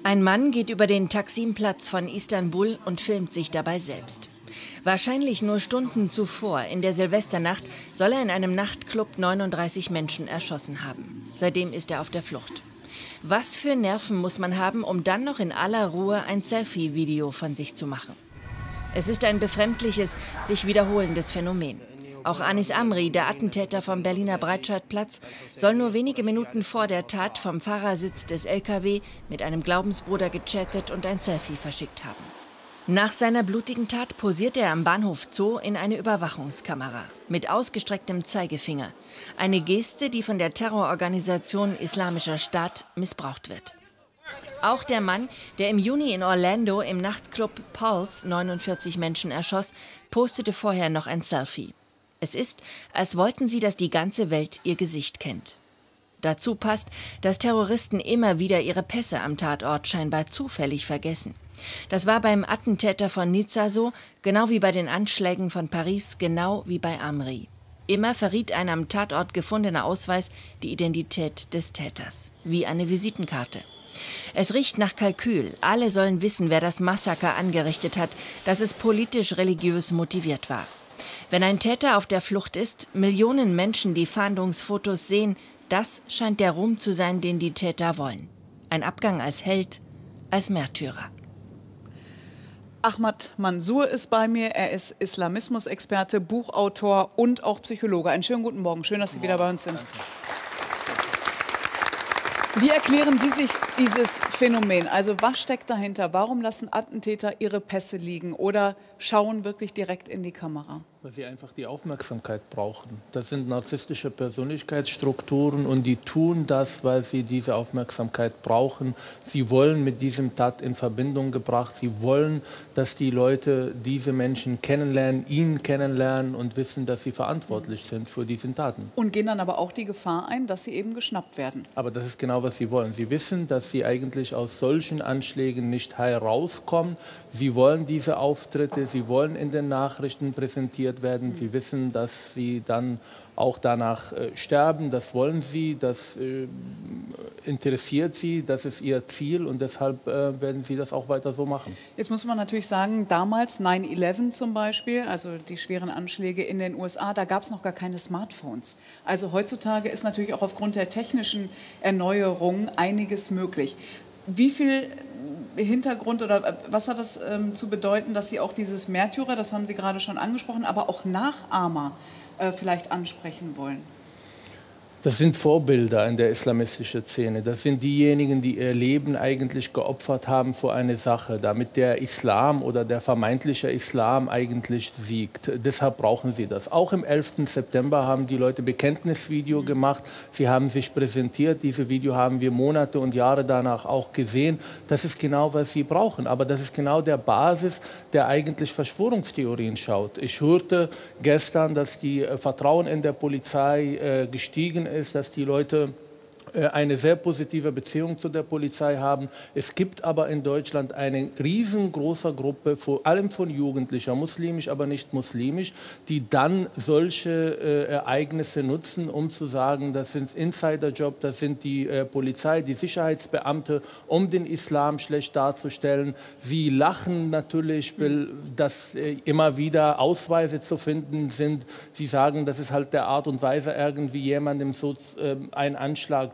Ein Mann geht über den Taksimplatz von Istanbul und filmt sich dabei selbst. Wahrscheinlich nur Stunden zuvor, in der Silvesternacht, soll er in einem Nachtclub 39 Menschen erschossen haben. Seitdem ist er auf der Flucht. Was für Nerven muss man haben, um dann noch in aller Ruhe ein Selfie-Video von sich zu machen? Es ist ein befremdliches, sich wiederholendes Phänomen. Auch Anis Amri, der Attentäter vom Berliner Breitscheidplatz, soll nur wenige Minuten vor der Tat vom Fahrersitz des LKW mit einem Glaubensbruder gechattet und ein Selfie verschickt haben. Nach seiner blutigen Tat posiert er am Bahnhof Zoo in eine Überwachungskamera mit ausgestrecktem Zeigefinger. Eine Geste, die von der Terrororganisation Islamischer Staat missbraucht wird. Auch der Mann, der im Juni in Orlando im Nachtclub Pulse 49 Menschen erschoss, postete vorher noch ein Selfie. Es ist, als wollten sie, dass die ganze Welt ihr Gesicht kennt. Dazu passt, dass Terroristen immer wieder ihre Pässe am Tatort scheinbar zufällig vergessen. Das war beim Attentäter von Nizza so, genau wie bei den Anschlägen von Paris, genau wie bei Amri. Immer verriet ein am Tatort gefundener Ausweis die Identität des Täters, wie eine Visitenkarte. Es riecht nach Kalkül. Alle sollen wissen, wer das Massaker angerichtet hat, dass es politisch-religiös motiviert war. Wenn ein Täter auf der Flucht ist, Millionen Menschen die Fahndungsfotos sehen, das scheint der Ruhm zu sein, den die Täter wollen. Ein Abgang als Held, als Märtyrer. Ahmad Mansour ist bei mir. Er ist Islamismusexperte, Buchautor und auch Psychologe. Einen schönen guten Morgen. Schön, dass Sie wieder bei uns sind. Wie erklären Sie sich dieses Phänomen? Also was steckt dahinter? Warum lassen Attentäter ihre Pässe liegen oder schauen wirklich direkt in die Kamera? Weil sie einfach die Aufmerksamkeit brauchen. Das sind narzisstische Persönlichkeitsstrukturen und die tun das, weil sie diese Aufmerksamkeit brauchen. Sie wollen mit diesem Tat in Verbindung gebracht. Sie wollen, dass die Leute diese Menschen kennenlernen, ihn kennenlernen und wissen, dass sie verantwortlich sind für diese Taten. Und gehen dann aber auch die Gefahr ein, dass sie eben geschnappt werden. Aber das ist genau, was sie wollen. Sie wissen, dass sie eigentlich aus solchen Anschlägen nicht herauskommen. Sie wollen diese Auftritte, sie wollen in den Nachrichten präsentiert werden. Sie wissen, dass sie dann auch danach sterben. Das wollen sie, das interessiert sie, das ist ihr Ziel und deshalb werden sie das auch weiter so machen. Jetzt muss man natürlich sagen, damals 9/11 zum Beispiel, also die schweren Anschläge in den USA, da gab es noch gar keine Smartphones. Also heutzutage ist natürlich auch aufgrund der technischen Erneuerung einiges möglich. Wie viel Hintergrund oder was hat das zu bedeuten, dass Sie auch dieses Märtyrer, das haben Sie gerade schon angesprochen, aber auch Nachahmer vielleicht ansprechen wollen? Das sind Vorbilder in der islamistischen Szene. Das sind diejenigen, die ihr Leben eigentlich geopfert haben für eine Sache, damit der Islam oder der vermeintliche Islam eigentlich siegt. Deshalb brauchen sie das. Auch im 11. September haben die Leute Bekenntnisvideo gemacht. Sie haben sich präsentiert. Diese Video haben wir Monate und Jahre danach auch gesehen. Das ist genau, was sie brauchen. Aber das ist genau der Basis, der eigentlich Verschwörungstheorien schaut. Ich hörte gestern, dass die Vertrauen in der Polizei gestiegen ist, dass die Leute eine sehr positive Beziehung zu der Polizei haben. Es gibt aber in Deutschland eine riesengroße Gruppe, vor allem von Jugendlichen, muslimisch, aber nicht muslimisch, die dann solche Ereignisse nutzen, um zu sagen, das sind Insiderjob, das sind die Polizei, die Sicherheitsbeamte, um den Islam schlecht darzustellen. Sie lachen natürlich, weil das immer wieder Ausweise zu finden sind. Sie sagen, das ist halt der Art und Weise, irgendwie jemandem so einen Anschlag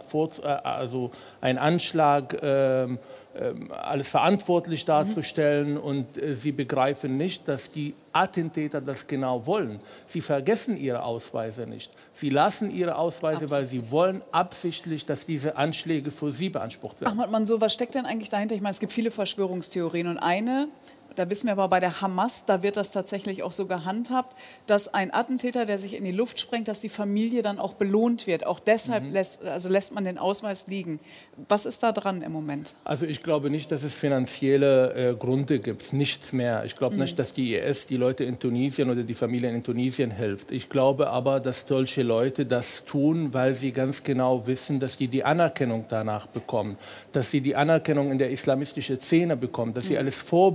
alles verantwortlich darzustellen und sie begreifen nicht, dass die Attentäter das genau wollen. Sie vergessen ihre Ausweise nicht. Sie lassen ihre Ausweise, weil sie wollen absichtlich, dass diese Anschläge für sie beansprucht werden. Ahmad Mansour, was steckt denn eigentlich dahinter? Ich meine, es gibt viele Verschwörungstheorien und eine, da wissen wir aber bei der Hamas, da wird das tatsächlich auch so gehandhabt, dass ein Attentäter, der sich in die Luft sprengt, dass die Familie dann auch belohnt wird. Auch deshalb lässt man den Ausweis liegen. Was ist da dran im Moment? Also ich glaube nicht, dass es finanzielle Gründe gibt, nichts mehr. Ich glaube nicht, dass die IS die Leute in Tunesien oder die Familien in Tunesien hilft. Ich glaube aber, dass solche Leute das tun, weil sie ganz genau wissen, dass die die Anerkennung danach bekommen, dass sie die Anerkennung in der islamistischen Szene bekommen, dass sie als Vorbild agieren.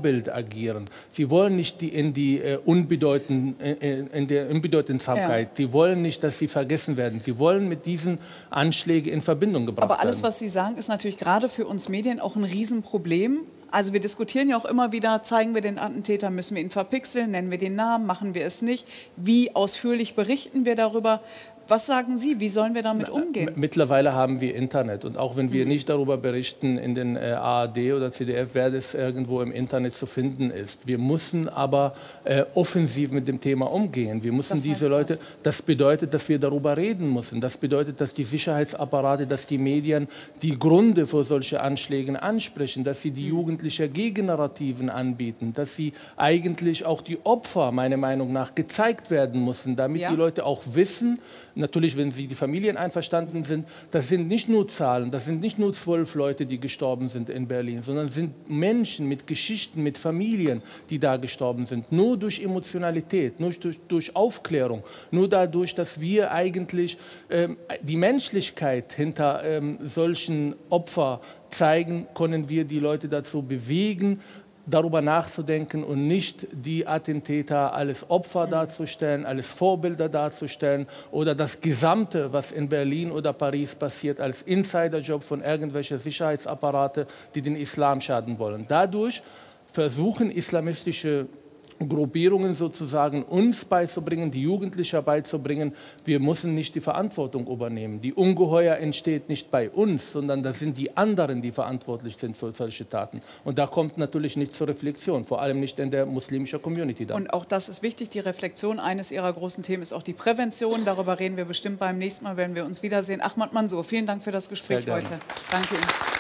agieren. Sie wollen nicht in der Unbedeutsamkeit. Sie wollen nicht, dass sie vergessen werden. Sie wollen mit diesen Anschlägen in Verbindung gebracht werden. Aber alles, was Sie sagen, ist natürlich gerade für uns Medien auch ein Riesenproblem. Also wir diskutieren ja auch immer wieder, zeigen wir den Attentäter, müssen wir ihn verpixeln, nennen wir den Namen, machen wir es nicht? Wie ausführlich berichten wir darüber? Was sagen Sie, wie sollen wir damit umgehen? Mittlerweile haben wir Internet und auch wenn wir nicht darüber berichten in den ARD oder ZDF, wer das irgendwo im Internet zu finden ist. Wir müssen aber offensiv mit dem Thema umgehen. Wir müssen diese Leute, das bedeutet, dass wir darüber reden müssen. Das bedeutet, dass die Sicherheitsapparate, dass die Medien die Gründe für solche Anschläge ansprechen, dass sie die jugendlichen Gegennarrativen anbieten, dass sie eigentlich auch die Opfer, meiner Meinung nach, gezeigt werden müssen, damit die Leute auch wissen, natürlich, wenn sie die Familien einverstanden sind, das sind nicht nur Zahlen, das sind nicht nur 12 Leute, die gestorben sind in Berlin, sondern sind Menschen mit Geschichten, mit Familien, die da gestorben sind. Nur durch Emotionalität, nur durch Aufklärung, nur dadurch, dass wir eigentlich die Menschlichkeit hinter solchen Opfern zeigen, können wir die Leute dazu bewegen, darüber nachzudenken und nicht die Attentäter als Opfer darzustellen, als Vorbilder darzustellen oder das Gesamte, was in Berlin oder Paris passiert, als Insiderjob von irgendwelchen Sicherheitsapparate, die den Islam schaden wollen. Dadurch versuchen islamistische Gruppierungen sozusagen uns beizubringen, die Jugendlichen beizubringen, wir müssen nicht die Verantwortung übernehmen. Die Ungeheuer entsteht nicht bei uns, sondern das sind die anderen, die verantwortlich sind für solche Taten. Und da kommt natürlich nicht zur Reflexion, vor allem nicht in der muslimischen Community. Dann. Und auch das ist wichtig, die Reflexion. Eines Ihrer großen Themen ist auch die Prävention. Darüber reden wir bestimmt beim nächsten Mal, wenn wir uns wiedersehen. Ahmad Mansour, vielen Dank für das Gespräch heute. Danke Ihnen.